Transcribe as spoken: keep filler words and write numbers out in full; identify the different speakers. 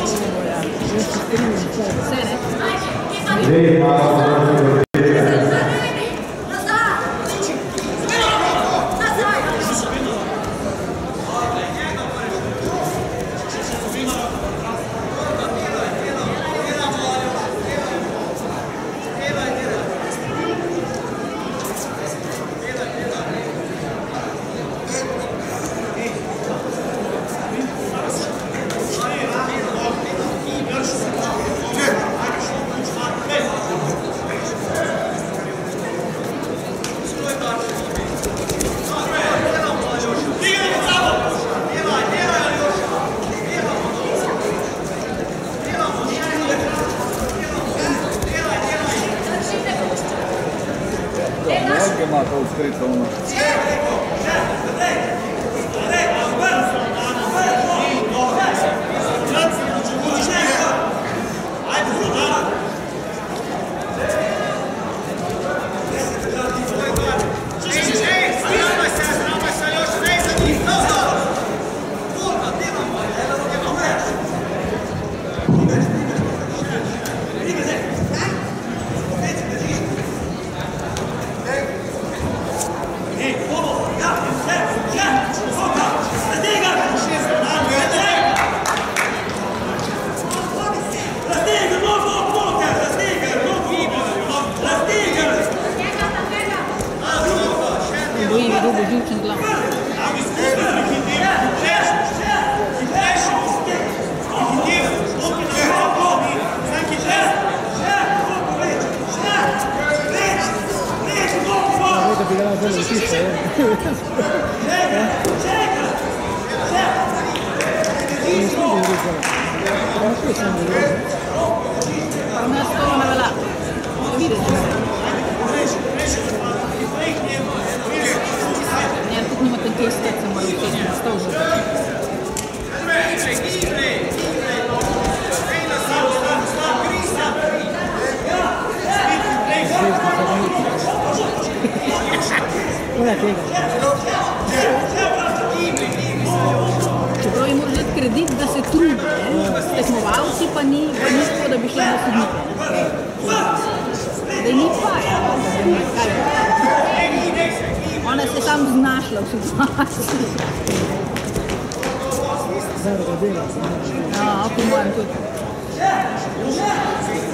Speaker 1: Čeprav jim moraš dati kredit, da se trudi, tekmovalci pa ni, pa ni tako, da bi šli na sodnike. Da ni faja, kaj je. Ona se tam znašla v situaciji. Ja, po mojem tudi.